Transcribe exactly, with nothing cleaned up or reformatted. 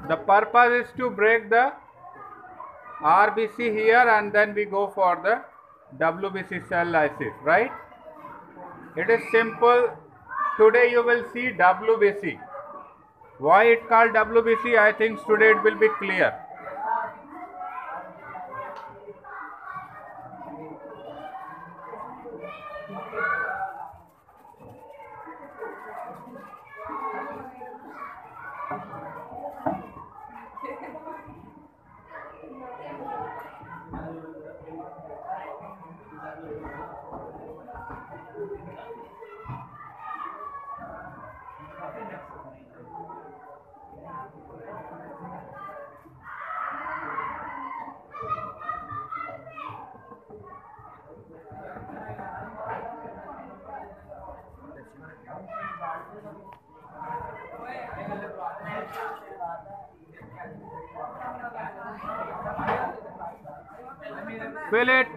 The purpose is to break the R B C here and then we go for the W B C cell lysis, right? It is simple. Today you will see W B C. Why it called W B C? I think today it will be clear. Fill it.